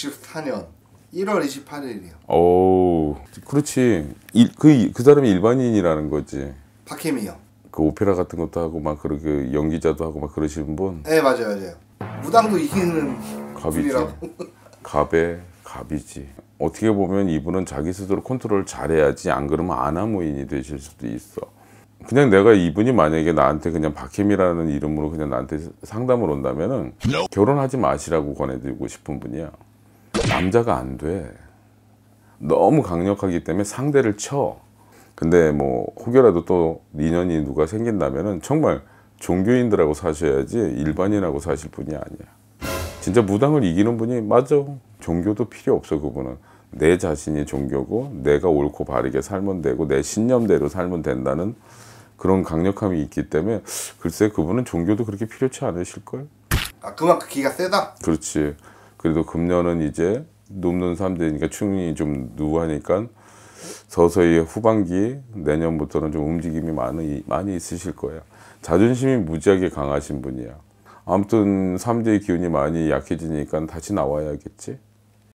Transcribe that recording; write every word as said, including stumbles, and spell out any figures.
천구백육십사 년 일월 이십팔일이요. 오, 그렇지. 일, 그, 그 사람이 일반인이라는 거지. 박혜미요. 그 오페라 같은 것도 하고 막 그렇게 연기자도 하고 막 그러시는 분. 네 맞아요 맞아요. 무당도 이기는 갑이지. 분이라고. 갑에 갑이지. 어떻게 보면 이분은 자기 스스로 컨트롤을 잘해야지, 안 그러면 아나무인이 되실 수도 있어. 그냥 내가 이분이 만약에 나한테 그냥 박혜미라는 이름으로 그냥 나한테 상담을 온다면은 결혼하지 마시라고 권해드리고 싶은 분이야. 남자가 안 돼. 너무 강력하기 때문에 상대를 쳐. 근데 뭐 혹여라도 또 인연이 누가 생긴다면은 정말 종교인들하고 사셔야지 일반인하고 사실 분이 아니야. 진짜 무당을 이기는 분이 맞아. 종교도 필요 없어. 그분은 내 자신이 종교고 내가 옳고 바르게 살면 되고 내 신념대로 살면 된다는 그런 강력함이 있기 때문에 글쎄 그분은 종교도 그렇게 필요치 않으실걸? 아 그만큼 기가 세다? 그렇지. 그래도 금년은 이제 눕는 삼재니까 충이 좀 누하니까 서서히 후반기 내년부터는 좀 움직임이 많이, 많이 있으실 거예요. 자존심이 무지하게 강하신 분이야. 아무튼 삼재의 기운이 많이 약해지니까 다시 나와야겠지.